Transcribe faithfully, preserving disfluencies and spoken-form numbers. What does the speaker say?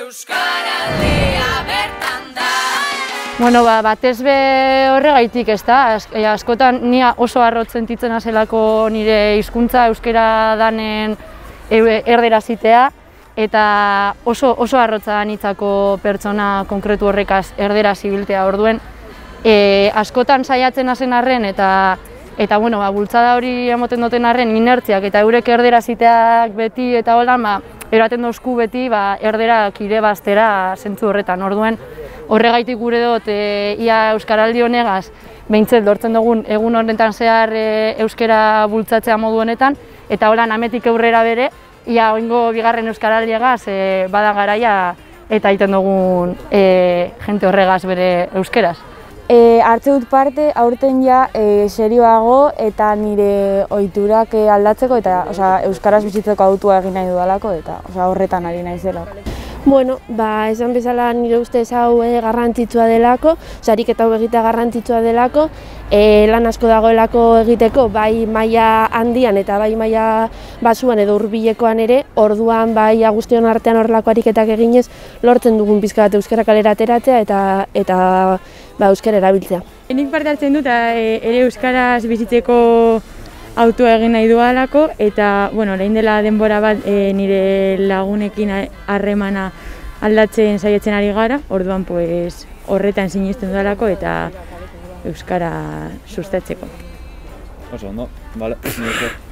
Euskaraldia bertan da. Bueno, ba, batez be horregaitik, ez da, askotan ni oso harrot sentitzen azelako nire hizkuntza euskera danen erdera zitea, eta oso, oso harrotza nitzako pertsona konkretu horrekaz erdera zibiltea orduen. E, askotan saiatzen hasen arren eta eta bueno, ba, bultzada hori emoten duten arren inertziak eta eurek erdera ziteak beti eta hola, ba, eraten dozku beti ba, erderak ire baztera zentzu horretan orduen. Horregaitik gure dut, e, ia Euskaraldi honegaz, behintzet lortzen dugun egun honetan zehar e, euskera bultzatzea modu honetan, eta holan ametik aurrera bere, ia oingo bigarren Euskaraldiagaz e, bada garaia eta egiten dugun e, jente horregaz bere euskeraz. E, hartze dut parte, aurten ja e, serioago eta nire ohiturak e, aldatzeko eta osea, euskaraz bizitzeko autua egin nahi dudalako eta osea, horretan ari naizelako. Bueno, ba, esan bezala nire ustez hau e, garrantzitsua delako, sarik eta hau egitea garrantzitsua delako, e, lan asko dagoelako egiteko, bai maila handian eta bai maila basuan edo hurbilekoan ere, orduan bai guztion artean horrelako ariketak eginez, lortzen dugun pizka bat euskara kalera ateratzea eta eta ba, euskara erabiltzea. Nik parte hartzen dut e, ere euskaraz bizitzeko autua egin nahi dualako eta bueno, orain dela denbora bat e, nire lagunekin harremana aldatzen saiatzen ari gara, orduan pues, horretan sinesten dudalako eta euskara sustatzeko. Oso ondo, bale.